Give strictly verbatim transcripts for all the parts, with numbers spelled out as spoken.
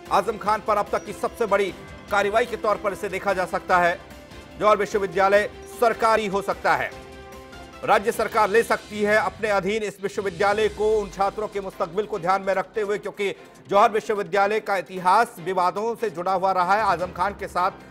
आजम खान पर अब तक की सबसे बड़ी कार्रवाई के तौर पर इसे देखा जा सकता है। जौहर विश्वविद्यालय सरकारी हो सकता है, राज्य सरकार ले सकती है अपने अधीन इस विश्वविद्यालय को उन छात्रों के मुस्तकबिल को ध्यान में रखते हुए, क्योंकि जौहर विश्वविद्यालय का इतिहास विवादों से जुड़ा हुआ रहा है। आजम खान के साथ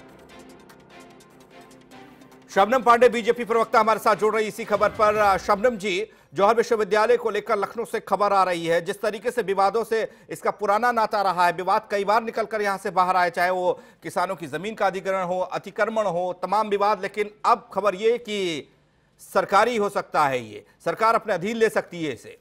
शबनम पांडे बीजेपी प्रवक्ता हमारे साथ जुड़ रही इसी खबर पर। शबनम जी, जौहर विश्वविद्यालय को लेकर लखनऊ से खबर आ रही है, जिस तरीके से विवादों से इसका पुराना नाता रहा है, विवाद कई बार निकलकर यहां से बाहर आए, चाहे वो किसानों की जमीन का अधिग्रहण हो, अतिक्रमण हो, तमाम विवाद, लेकिन अब खबर ये कि सरकारी हो सकता है, ये सरकार अपने अधीन ले सकती है इसे।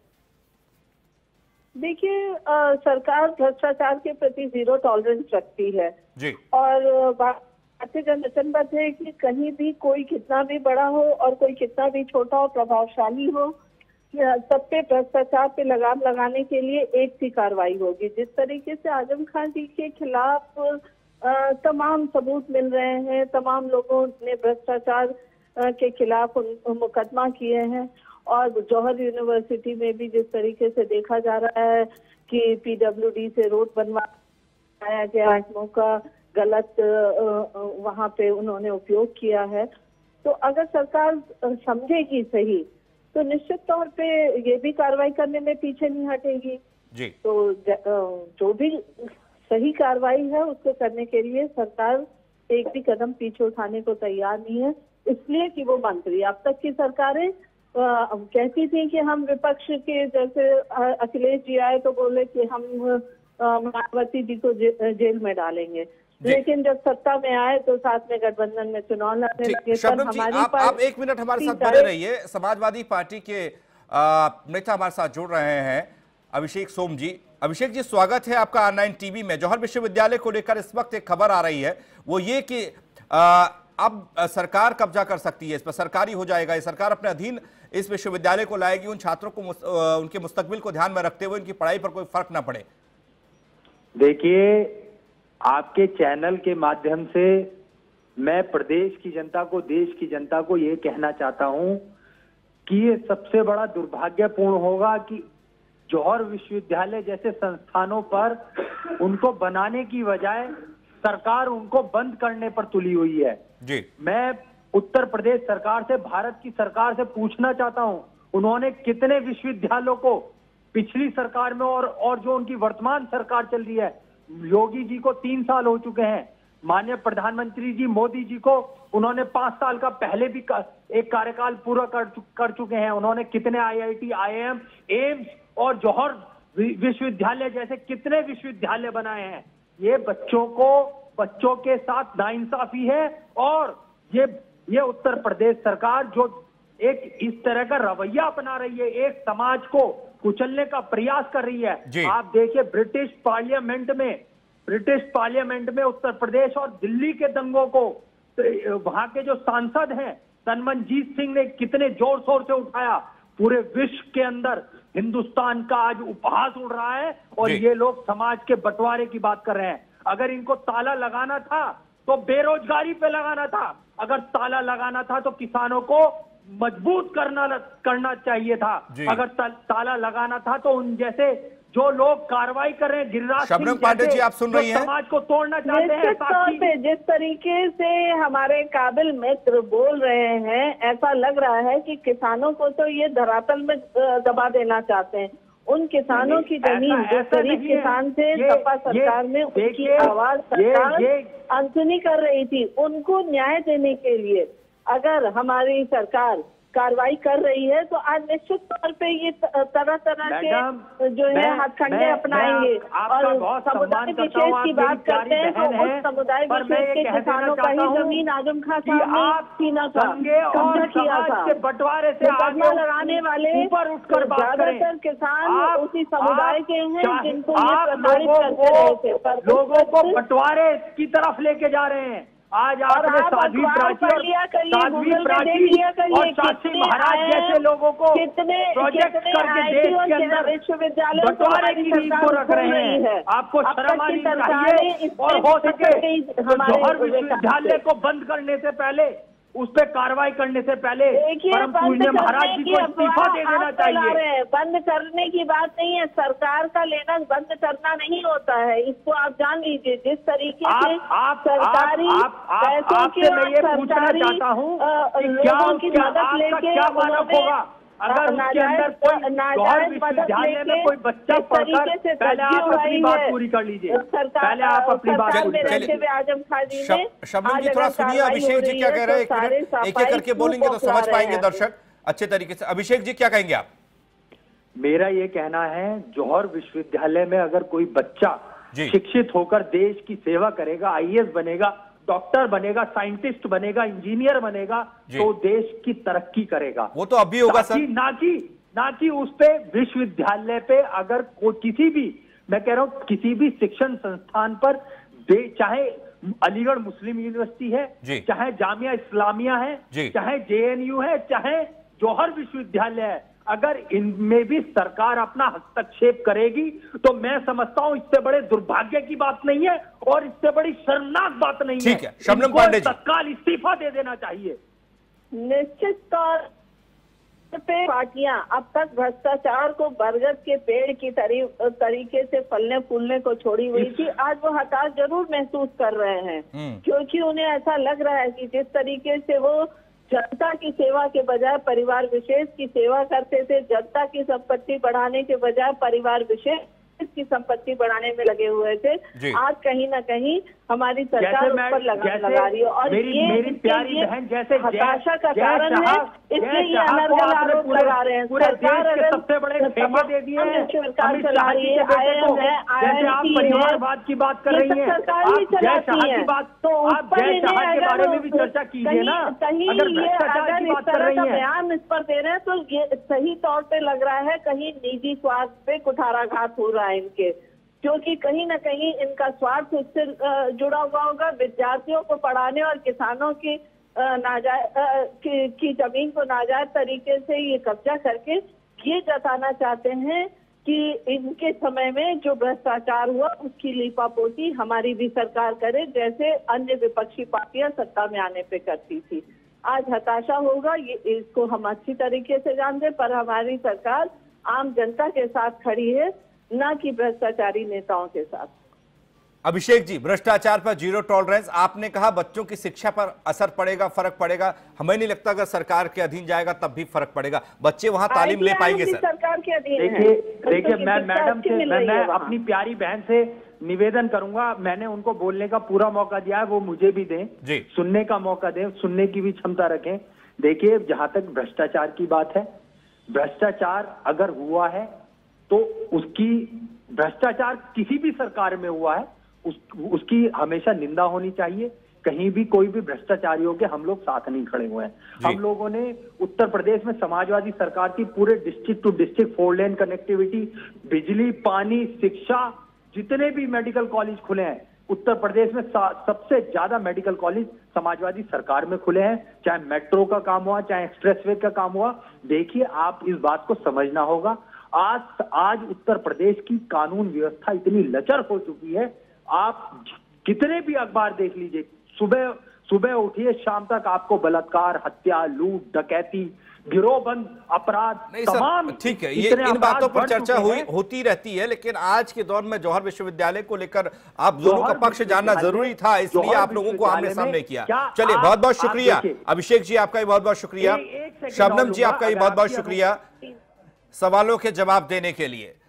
देखिए, सरकार भ्रष्टाचार के प्रति जीरो टॉलरेंस रखती है जी, और भारतीय जनता संबंध है कि कहीं भी कोई कितना भी बड़ा हो और कोई कितना भी छोटा और प्रभावशाली हो, सब पे भ्रष्टाचार पे लगाम लगाने के लिए एक सी कार्रवाई होगी। जिस तरीके से आजम खान जी के खिलाफ आ, तमाम सबूत मिल रहे हैं, तमाम लोगों ने भ्रष्टाचार के खिलाफ मुकदमा किए हैं, और जौहर यूनिवर्सिटी में भी जिस तरीके से देखा जा रहा है कि पीडब्ल्यूडी से रोड बनवाया गया, का गलत वहां पे उन्होंने उपयोग किया है, तो अगर सरकार समझेगी सही तो निश्चित तौर पे ये भी कार्रवाई करने में पीछे नहीं हटेगी जी। तो जो भी सही कार्रवाई है उसको करने के लिए सरकार एक भी कदम पीछे उठाने को तैयार नहीं है, इसलिए कि वो मंत्री, अब तक की सरकारें कहती थी कि हम विपक्ष के, जैसे अखिलेश जी आए तो बोले कि हम मायावती जी को जे, जेल में डालेंगे, लेकिन जब सत्ता में आए तो साथ में गठबंधन में चुनाव लड़ने लगे। शबनम जी, आप, आप एक मिनट हमारे साथ बने रहिए। समाजवादी पार्टी के नेता हमारे साथ जुड़ रहे हैं, अभिषेक सोम जी। अभिषेक जी, स्वागत है आपका ऑनलाइन टीवी में। जौहर विश्वविद्यालय को लेकर इस वक्त एक खबर आ रही है, वो ये कि आ, अब सरकार कब्जा कर सकती है इस पर, सरकारी हो जाएगा, ये सरकार अपने अधीन इस विश्वविद्यालय को लाएगी, उन छात्रों को उनके मुस्तकबिल को ध्यान में रखते हुए उनकी पढ़ाई पर कोई फर्क ना पड़े। देखिए, आपके चैनल के माध्यम से मैं प्रदेश की जनता को, देश की जनता को ये कहना चाहता हूं कि ये सबसे बड़ा दुर्भाग्यपूर्ण होगा कि जौहर विश्वविद्यालय जैसे संस्थानों पर उनको बनाने की बजाय सरकार उनको बंद करने पर तुली हुई है जी। मैं उत्तर प्रदेश सरकार से, भारत की सरकार से पूछना चाहता हूं, उन्होंने कितने विश्वविद्यालयों को पिछली सरकार में और और जो उनकी वर्तमान सरकार चल रही है, योगी जी को तीन साल हो चुके हैं, माननीय प्रधानमंत्री जी मोदी जी को उन्होंने पांच साल का पहले भी एक कार्यकाल पूरा कर, कर चुके हैं, उन्होंने कितने आईआईटी, आईआईएम, एम्स और जौहर विश्वविद्यालय जैसे कितने विश्वविद्यालय बनाए हैं। ये बच्चों को, बच्चों के साथ नाइंसाफी है, और ये ये उत्तर प्रदेश सरकार जो एक इस तरह का रवैया अपना रही है, एक समाज को कुचलने का प्रयास कर रही है। आप देखिए, ब्रिटिश पार्लियामेंट में ब्रिटिश पार्लियामेंट में उत्तर प्रदेश और दिल्ली के दंगों को तो वहां के जो सांसद हैं तन्मनजीत सिंह ने कितने जोर शोर से उठाया। पूरे विश्व के अंदर हिंदुस्तान का आज उपहास उड़ रहा है, और ये लोग समाज के बंटवारे की बात कर रहे हैं। अगर इनको ताला लगाना था तो बेरोजगारी पे लगाना था, अगर ताला लगाना था तो किसानों को मजबूत करना करना चाहिए था, अगर ता, ताला लगाना था तो उन जैसे जो लोग कार्रवाई कर रहे हैं, गिरिराज शबनम पांडे जी, आप सुन रही हैं, समाज को तोड़ना चाहते हैं। तौर पे जिस तरीके से हमारे काबिल मित्र बोल रहे हैं, ऐसा लग रहा है कि किसानों को तो ये धरातल में दबा देना चाहते हैं। उन किसानों की जमीन जो गरीब किसान थे, सपा सरकार में उनकी आवाज सरकार अनसुनी कर रही थी, उनको न्याय देने के लिए अगर हमारी सरकार कार्रवाई कर रही है तो आज निश्चित तौर पे ये तरह तरह के जो है हथकंडे अपनाएंगे। और समुदाय विशेष की बात करते हैं तो उस समुदाय विशेष के किसानों का ही जमीन आजम खान साहब ने छीना था, कब्जा किया था। बंटवारे से मुकदमा लगाने वाले ज्यादातर किसान उसी समुदाय के हैं जिनको ये प्रताड़ित करते रहे थे, लोगों को बंटवारे की तरफ लेके जा रहे हैं। आज आपने साध्वी प्राची साध्वी प्राची और शास्त्री महाराज जैसे लोगों को प्रोजेक्ट करके देश के अंदर विश्वविद्यालय बंटवारे की नींव को रख रहे हैं। आपको शर्म आनी चाहिए, और हो सके जौहर विश्वविद्यालय को बंद करने से पहले उस पर कार्रवाई करने से पहले परम पूज्य महाराज जी को इस्तीफा दे देना चाहिए। बंद करने की बात नहीं है, सरकार का लेना बंद करना नहीं होता है, इसको आप जान लीजिए। जिस तरीके से आप, सरकारी आप, आप, पैसों आप, की मैं ये पूछना चाहता हूँ लोगों की मदद लेके क्या मानक होगा अगर उसके अंदर कोई जौहर विश्वविद्यालय में कोई बच्चा पढ़कर, पहले आप अपनी बात पूरी कर लीजिए, पहले आप अपनी बात पूरी कर लीजिए। आजम खान जी ने शबनम जी थोड़ा सुनिए अभिषेक जी क्या कह रहे हैं, एक एक करके बोलेंगे तो समझ पाएंगे दर्शक अच्छे तरीके से। अभिषेक जी क्या कहेंगे आप? मेरा ये कहना है जौहर विश्वविद्यालय में अगर कोई बच्चा शिक्षित होकर देश की सेवा करेगा, आई ए एस बनेगा, डॉक्टर बनेगा, साइंटिस्ट बनेगा, इंजीनियर बनेगा, तो देश की तरक्की करेगा। वो तो अभी होगा सर। ना कि ना कि उस पे विश्वविद्यालय पे अगर कोई किसी भी, मैं कह रहा हूं किसी भी शिक्षण संस्थान पर दे, चाहे अलीगढ़ मुस्लिम यूनिवर्सिटी है, चाहे जामिया इस्लामिया है, चाहे जे एन यू है, चाहे जौहर विश्वविद्यालय है, अगर इनमें भी सरकार अपना हस्तक्षेप करेगी तो मैं समझता हूं इससे बड़े दुर्भाग्य की बात नहीं है और इससे बड़ी शर्मनाक बात नहीं है। ठीक है, शबनम पांडे जी तत्काल इस्तीफा दे देना चाहिए। निश्चित तौर पे पार्टियां अब तक भ्रष्टाचार को बरगद के पेड़ की तरी, तरीके से फलने फूलने को छोड़ी हुई थी। आज वो हताश जरूर महसूस कर रहे हैं, क्योंकि उन्हें ऐसा लग रहा है कि जिस तरीके से वो जनता की सेवा के बजाय परिवार विशेष की सेवा करते थे, जनता की संपत्ति बढ़ाने के बजाय परिवार विशेष की संपत्ति बढ़ाने में लगे हुए थे, आज कहीं ना कहीं हमारी सरकार उस पर लगाम लगा रही है और मेरी, ये मेरी प्यारी बहन जैसे हताशा का कारण है, इसलिए ये अनर्गल आरोप लगा रहे हैं। सरकार अगर सबसे बड़े ठेके दे दिए हैं, सरकार चला रही है, आई आई एम है, आई आई टी है, परिवारवाद की बात कर रही है, सरकार ही चलाती है, तो उस पर इन्हें के बारे में भी चर्चा कीजिए ना। कहीं ये अगर इस तरह का बयान इस पर दे रहे हैं तो ये सही तौर पे लग रहा है कहीं निजी स्वार्थ पे कुठाराघात हो रहा है इनके, क्योंकि कहीं ना कहीं इनका स्वार्थ उससे जुड़ा हुआ होगा। विद्यार्थियों को पढ़ाने और किसानों की नाजायज की, की जमीन को नाजायज तरीके से ये कब्जा करके ये जताना चाहते हैं कि इनके समय में जो भ्रष्टाचार हुआ उसकी लीपापोती हमारी भी सरकार करे, जैसे अन्य विपक्षी पार्टियां सत्ता में आने पे करती थी। आज हताशा होगा, ये इसको हम अच्छी तरीके से जानते, पर हमारी सरकार आम जनता के साथ खड़ी है, ना कि भ्रष्टाचारी नेताओं के साथ। अभिषेक जी, भ्रष्टाचार पर जीरो टॉलरेंस, आपने कहा बच्चों की शिक्षा पर असर पड़ेगा, फर्क पड़ेगा। हमें नहीं लगता अगर सरकार के अधीन जाएगा तब भी फर्क पड़ेगा, बच्चे वहां तालीम ले पाएंगे सर। सरकार के अधीन है। देखिए देखिए मैं मैडम से मैं, मैं अपनी प्यारी बहन से निवेदन करूंगा, मैंने उनको बोलने का पूरा मौका दिया है, वो मुझे भी दें, सुनने का मौका दें, सुनने की भी क्षमता रखें। देखिए जहां तक भ्रष्टाचार की बात है, भ्रष्टाचार अगर हुआ है तो उसकी, भ्रष्टाचार किसी भी सरकार में हुआ है उस, उसकी हमेशा निंदा होनी चाहिए। कहीं भी कोई भी भ्रष्टाचारियों के हम लोग साथ नहीं खड़े हुए हैं। हम लोगों ने उत्तर प्रदेश में समाजवादी सरकार की पूरे district to district four lane connectivity, बिजली, पानी, शिक्षा, जितने भी मेडिकल कॉलेज खुले हैं उत्तर प्रदेश में सबसे ज्यादा मेडिकल कॉलेज समाजवादी सरकार में खुले हैं, चाहे मेट्रो का काम हुआ, चाहे एक्सप्रेसवे का काम हुआ। देखिए आप इस बात को समझना होगा, आज आज उत्तर प्रदेश की कानून व्यवस्था इतनी लचर हो चुकी है, आप कितने भी अखबार देख लीजिए, सुबह सुबह उठिए शाम तक आपको बलात्कार, हत्या, लूट, डकैती, गिरोहबंद अपराध, तमाम, ठीक है, ये इन बातों पर चर्चा हुई होती रहती है, लेकिन आज के दौर में जौहर विश्वविद्यालय को लेकर आप दोनों का पक्ष जानना जरूरी था, इसलिए आप लोगों को आमने सामने किया। चलिए बहुत बहुत शुक्रिया अभिषेक जी, आपका भी बहुत बहुत शुक्रिया, शबनम जी आपका भी बहुत बहुत शुक्रिया सवालों के जवाब देने के लिए।